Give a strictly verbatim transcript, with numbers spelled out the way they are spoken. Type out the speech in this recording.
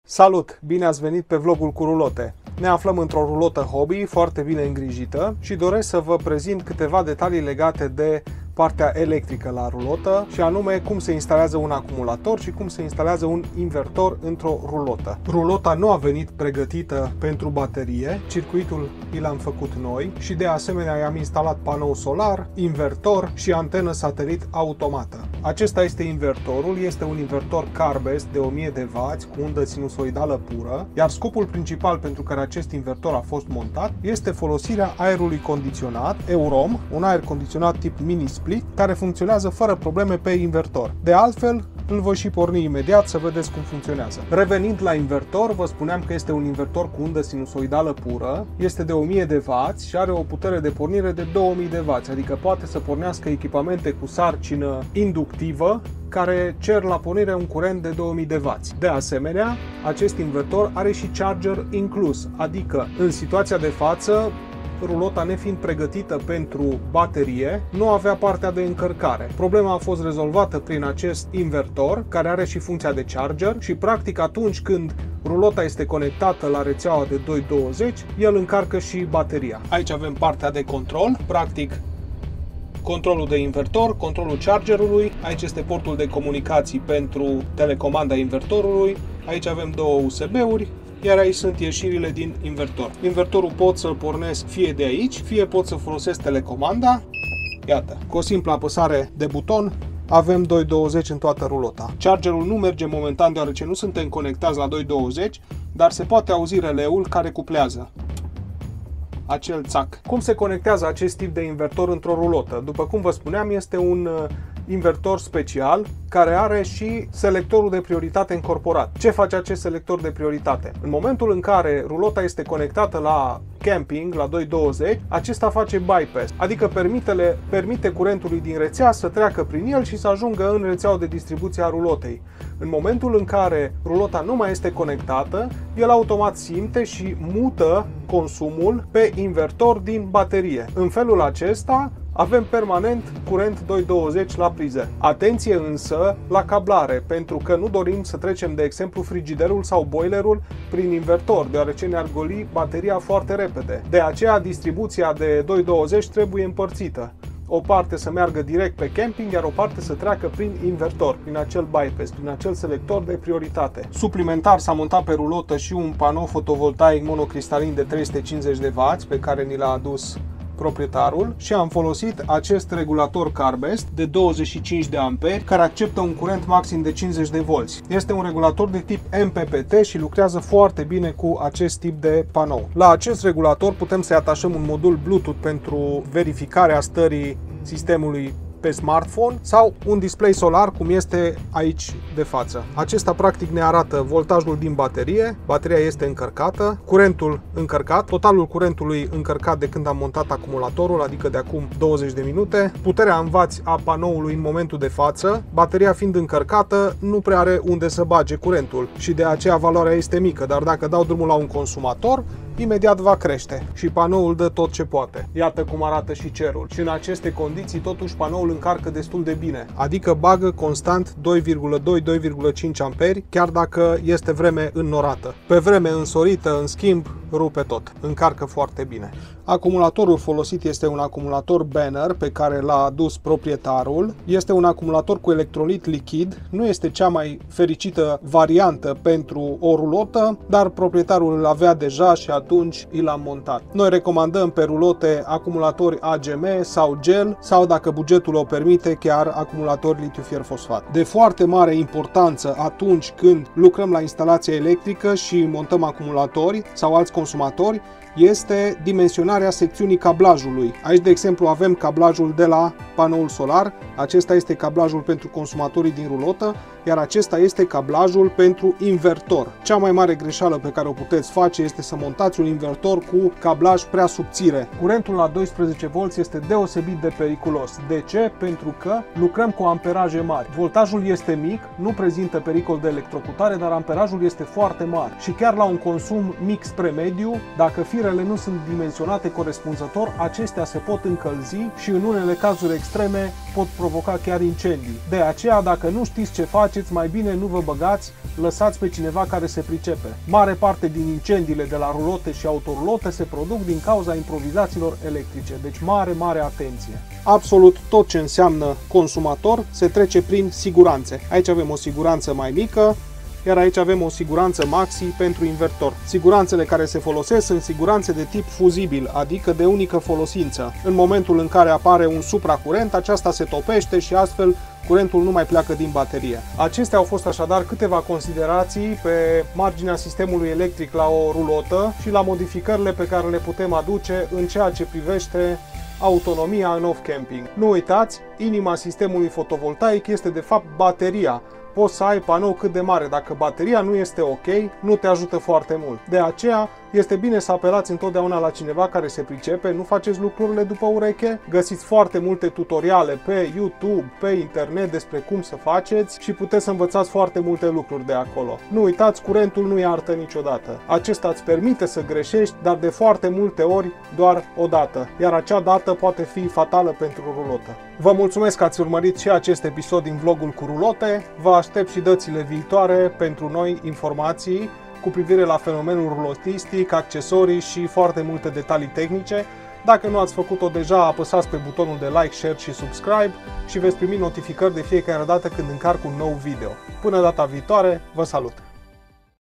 Salut! Bine ați venit pe vlogul cu rulote. Ne aflăm într-o rulotă hobby foarte bine îngrijită și doresc să vă prezint câteva detalii legate de partea electrică la rulotă și anume cum se instalează un acumulator și cum se instalează un invertor într-o rulotă. Rulota nu a venit pregătită pentru baterie, circuitul i l-am făcut noi și de asemenea i-am instalat panou solar, invertor și antenă satelit automată. Acesta este invertorul, este un invertor CarBest de o mie de wați cu undă sinusoidală pură, iar scopul principal pentru care acest invertor a fost montat este folosirea aerului condiționat Eurom, un aer condiționat tip mini split, care funcționează fără probleme pe invertor. De altfel, îl voi și porni imediat să vedeți cum funcționează. Revenind la invertor, vă spuneam că este un invertor cu undă sinusoidală pură, este de o mie de wați și are o putere de pornire de două mii de wați, adică poate să pornească echipamente cu sarcină inductivă care cer la pornire un curent de două mii de wați. De asemenea, acest invertor are și charger inclus, adică în situația de față, rulota nefiind pregătită pentru baterie, nu avea partea de încărcare. Problema a fost rezolvată prin acest invertor, care are și funcția de charger și practic atunci când rulota este conectată la rețeaua de doi douăzeci, el încarcă și bateria. Aici avem partea de control, practic controlul de invertor, controlul chargerului, aici este portul de comunicații pentru telecomanda invertorului, aici avem două U S B-uri, iar aici sunt ieșirile din invertor. Invertorul pot să-l pornesc fie de aici, fie pot să folosesc telecomanda. Iată, cu o simplă apăsare de buton avem doi douăzeci în toată rulota. Chargerul nu merge momentan deoarece nu suntem conectați la doi douăzeci, dar se poate auzi releul care cuplează acel țac. Cum se conectează acest tip de invertor într-o rulotă? După cum vă spuneam, este un invertor special care are și selectorul de prioritate încorporat. Ce face acest selector de prioritate? În momentul în care rulota este conectată la camping, la doi douăzeci, acesta face bypass, adică permite, permite curentului din rețea să treacă prin el și să ajungă în rețeaua de distribuție a rulotei. În momentul în care rulota nu mai este conectată, el automat simte și mută consumul pe invertor din baterie. În felul acesta avem permanent curent doi douăzeci la priză. Atenție însă la cablare, pentru că nu dorim să trecem, de exemplu, frigiderul sau boilerul prin invertor, deoarece ne-ar goli bateria foarte repede. De aceea, distribuția de doi douăzeci trebuie împărțită. O parte să meargă direct pe camping, iar o parte să treacă prin invertor, prin acel bypass, prin acel selector de prioritate. Suplimentar s-a montat pe rulotă și un panou fotovoltaic monocristalin de trei sute cincizeci de wați pe care ni l-a adus proprietarul și am folosit acest regulator CarBest de douăzeci și cinci de amperi care acceptă un curent maxim de cincizeci de volți. Este un regulator de tip M P P T și lucrează foarte bine cu acest tip de panou. La acest regulator putem să-i atașăm un modul Bluetooth pentru verificarea stării sistemului pe smartphone sau un display solar cum este aici de față. Acesta practic ne arată voltajul din baterie, bateria este încărcată, curentul încărcat, totalul curentului încărcat de când am montat acumulatorul, adică de acum douăzeci de minute, puterea în wați a panoului în momentul de față, bateria fiind încărcată nu prea are unde să bage curentul și de aceea valoarea este mică, dar dacă dau drumul la un consumator, imediat va crește și panoul dă tot ce poate. Iată cum arată și cerul. Și în aceste condiții totuși panoul încarcă destul de bine, adică bagă constant doi virgulă doi - doi virgulă cinci amperi, chiar dacă este vreme înnorată. Pe vreme însorită, în schimb, rupe tot. Încarcă foarte bine. Acumulatorul folosit este un acumulator Banner pe care l-a adus proprietarul. Este un acumulator cu electrolit lichid. Nu este cea mai fericită variantă pentru o rulotă, dar proprietarul îl avea deja și atunci i l-am montat. Noi recomandăm pe rulote acumulatori A G M sau gel sau, dacă bugetul o permite, chiar acumulatori litiu-fier fosfat. De foarte mare importanță atunci când lucrăm la instalația electrică și montăm acumulatori sau alți consumatori este dimensionarea secțiunii cablajului. Aici, de exemplu, avem cablajul de la panoul solar, acesta este cablajul pentru consumatorii din rulotă, iar acesta este cablajul pentru invertor. Cea mai mare greșeală pe care o puteți face este să montați un invertor cu cablaj prea subțire. Curentul la doisprezece volți este deosebit de periculos. De ce? Pentru că lucrăm cu amperaje mari. Voltajul este mic, nu prezintă pericol de electrocutare, dar amperajul este foarte mare. Și chiar la un consum mic spre mediu, mediu, dacă firele nu sunt dimensionate corespunzător, acestea se pot încălzi și în unele cazuri extreme pot provoca chiar incendii. De aceea, dacă nu știți ce faceți, mai bine nu vă băgați, lăsați pe cineva care se pricepe. Mare parte din incendiile de la rulote și autorulote se produc din cauza improvizațiilor electrice, deci mare, mare atenție. Absolut tot ce înseamnă consumator se trece prin siguranțe. Aici avem o siguranță mai mică, iar aici avem o siguranță maxi pentru invertor. Siguranțele care se folosesc sunt siguranțe de tip fuzibil, adică de unică folosință. În momentul în care apare un supracurent, aceasta se topește și astfel curentul nu mai pleacă din baterie. Acestea au fost așadar câteva considerații pe marginea sistemului electric la o rulotă și la modificările pe care le putem aduce în ceea ce privește autonomia în off-camping. Nu uitați, inima sistemului fotovoltaic este de fapt bateria. Poți să ai panou cât de mare, dacă bateria nu este ok, nu te ajută foarte mult. De aceea, este bine să apelați întotdeauna la cineva care se pricepe, nu faceți lucrurile după ureche. Găsiți foarte multe tutoriale pe YouTube, pe internet despre cum să faceți și puteți să învățați foarte multe lucruri de acolo. Nu uitați, curentul nu iartă niciodată. Acesta îți permite să greșești, dar de foarte multe ori doar o dată, iar acea dată poate fi fatală pentru rulotă. Vă mulțumesc că ați urmărit și acest episod din vlogul cu rulote. Vă aștept și dățile viitoare pentru noi informații cu privire la fenomenul rulotistic, accesorii și foarte multe detalii tehnice. Dacă nu ați făcut-o deja, apăsați pe butonul de like, share și subscribe și veți primi notificări de fiecare dată când încarc un nou video. Până data viitoare, vă salut!